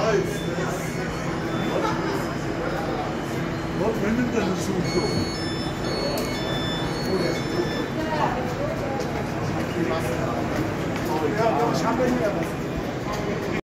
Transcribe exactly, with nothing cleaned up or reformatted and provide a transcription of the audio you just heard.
Wat minder dan een zoekje. Ja, dat is gaan we